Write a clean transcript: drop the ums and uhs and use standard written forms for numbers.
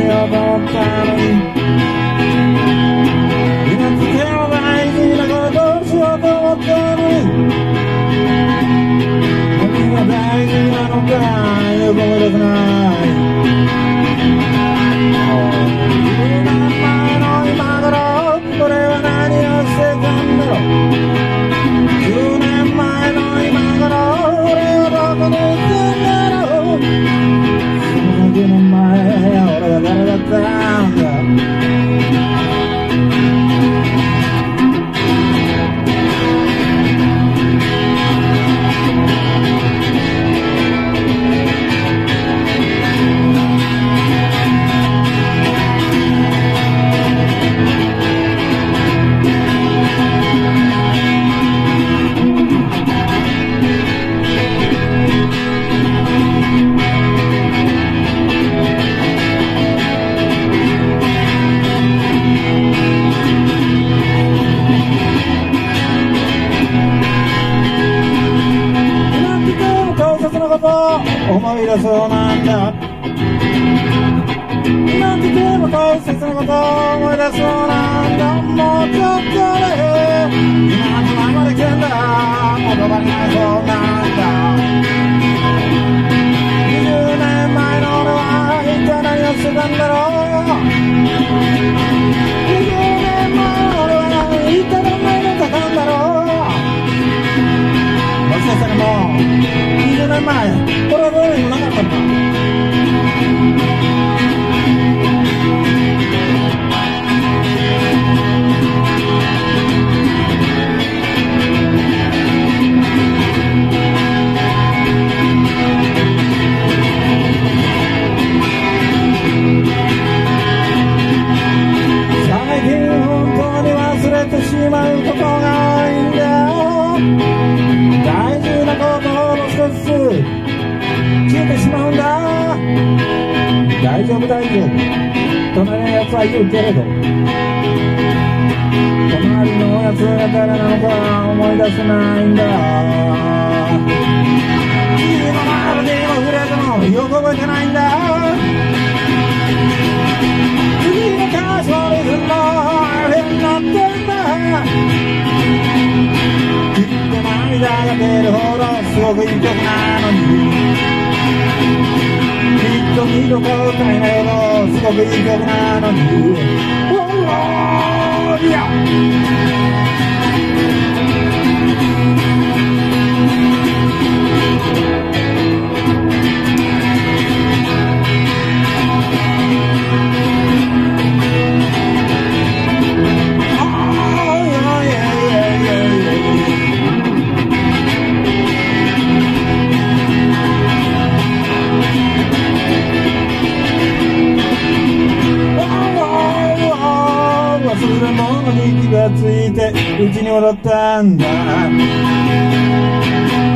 ようと思ったのに今とても大事なことをしようと思ったのに何が大事なのかよく思い出せない10年前の今頃俺は何をしてたんだろう10年前の今頃俺はどこに行ってんだろうその10年前俺は誰だったんだ思い出そうなんだなんてでも大切なこと思い出そうなんだもうちょっとで今のままで来てんだ言葉になりそうなんだ20年前の俺は一体何をしてたんだろう20年前の俺は一体何をしてたんだろうもしかしたらもう20年前これはどうにもなかったんだ最近本当に忘れてしまうことが多いんだよ大事なことを一つ消えてしまうんだ大丈夫大丈夫隣のやつは言うけれど隣のやつが誰なのか思い出せないんだ君のマロディーもフレーズもよく覚えてないんだ次の歌詞をリズムのあれになってんだきっと涙が出るほどすごくいい曲なのにきっと二度と歌えないほどすごくいい曲なのにおーいや忘れ物に気がついてうちに戻ったんだ